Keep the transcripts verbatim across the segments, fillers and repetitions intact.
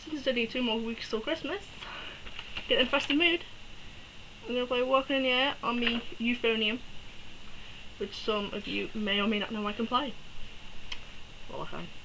since it's only two more weeks till Christmas, get in a festive mood, I'm going to play Walking in the Air on the Euphonium, which some of you may or may not know I can play. Well, I can.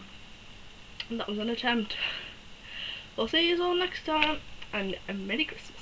That was an attempt. I'll see you all next time, and a Merry Christmas.